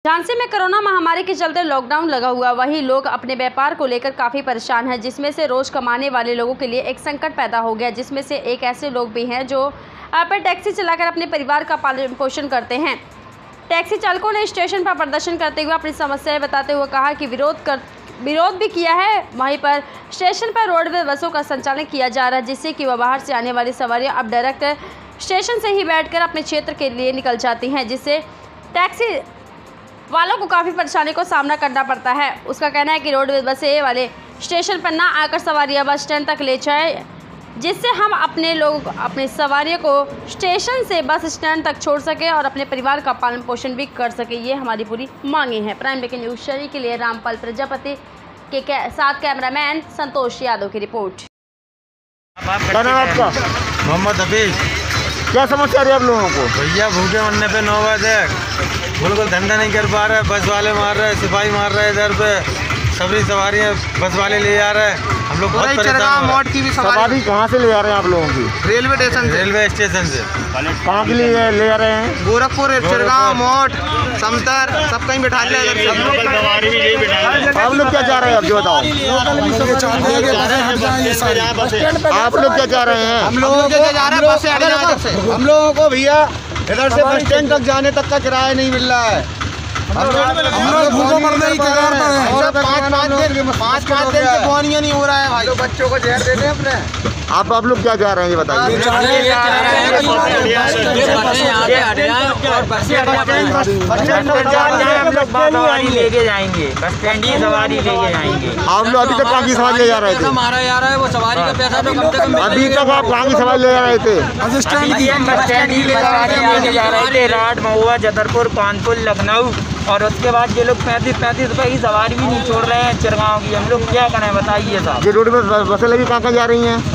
झांसी में कोरोना महामारी के चलते लॉकडाउन लगा हुआ, वहीं लोग अपने व्यापार को लेकर काफ़ी परेशान हैं, जिसमें से रोज कमाने वाले लोगों के लिए एक संकट पैदा हो गया, जिसमें से एक ऐसे लोग भी हैं जो टैक्सी चलाकर अपने परिवार का पालन पोषण करते हैं। टैक्सी चालकों ने स्टेशन पर प्रदर्शन करते हुए अपनी समस्याएं बताते हुए कहा कि विरोध भी किया है। वहीं पर स्टेशन पर रोडवेज बसों का संचालन किया जा रहा है, जिससे कि वह बाहर से आने वाली सवारियाँ अब डायरेक्ट स्टेशन से ही बैठकर अपने क्षेत्र के लिए निकल जाती हैं, जिससे टैक्सी वालों को काफ़ी परेशानी को सामना करना पड़ता है। उसका कहना है कि रोडवेज बसें वाले स्टेशन पर ना आकर सवारियां बस स्टैंड तक ले जाए, जिससे हम अपने सवारियों को स्टेशन से बस स्टैंड तक छोड़ सके और अपने परिवार का पालन पोषण भी कर सके। ये हमारी पूरी मांगे हैं। प्राइम ब्रेकिंग न्यूज़ शरी के लिए रामपाल प्रजापति के साथ कैमरामैन संतोष यादव की रिपोर्ट। आपका मोहम्मद हफीज। क्या समस्या रही है आप लोगों को? भैया भूखे मरने पे 9 बजे बिल्कुल धंधा नहीं कर पा रहे, बस वाले मार रहे, सिपाही मार रहे, इधर पे सभी सवारियाँ बस वाले ले जा रहे हैं। हम लोग बहुत परेशान मोट की भी सवारी कहाँ से ले जा रहे हैं आप लोगों की? रेलवे स्टेशन से। कहाँ के लिए ले जा रहे हैं? गोरखपुर, चिरगांव, मोट, समतर, सब कहीं बैठा लिया। आप लोग क्या चाह रहे हैं? अब जो बताओ, आप लोग क्या चाह रहे हैं? हम लोगों को जा रहे हैं बस से हट जाए। हम लोगों को भैया इधर से बस स्टैंड तक जाने तक का किराया नहीं मिल रहा है। हम लोग भूखों मरने की कगार पर हैं। 5-5 दिन से बोनिया नहीं हो रहा है भाई। बच्चों को जहर देते हैं अपने। आप लोग क्या चाह रहे हैं ये बताइए? लेके जाएंगे, बस स्टैंड ही सवारी लेके जाएंगे। आप लोग अभी तक कहाँ की सवारी ले जा रहे थे? हमारा जा रहा है वो सवारी का पैसा तो कम से कम। अभी तक आप कहाँ की सवारी ले जा रहे थे? बस स्टैंड ही सवारी लेके जा रहे थे। राट, महुआ, छतरपुर, कानपुर, लखनऊ, और उसके बाद ये लोग 35 रुपए की सवारी भी नहीं छोड़ रहे हैं चिरगांव की। हम लोग क्या करें बताइए साहब? ये रोड में बसें लगी कहाँ जा रही हैं?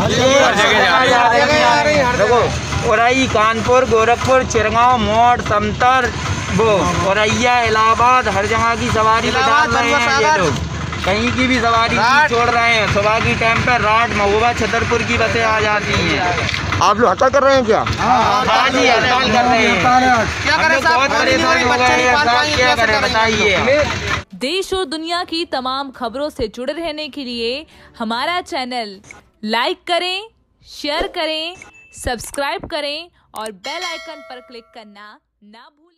देखो औरई, कानपुर, गोरखपुर, चिरगांव, मोट, समतर, वो औरैया, इलाहाबाद, हर जगह की सवारी डाल रहे हैं ये लोग। कहीं की भी सवारी नहीं छोड़ रहे हैं। सुबह की टाइम पर राट, महुआ, छतरपुर की बसें आ जाती हैं। आप लोग हड़ताल कर रहे हैं क्या? हाँ जी, हड़ताल कर रहे हैं। क्या करें साहब? बहुत परेशान हो गए हैं साहब, क्या करें बताइए? देश और दुनिया की तमाम खबरों से जुड़े रहने के लिए हमारा चैनल लाइक करें, शेयर करें, सब्सक्राइब करें और बेल आइकन पर क्लिक करना ना भूलें।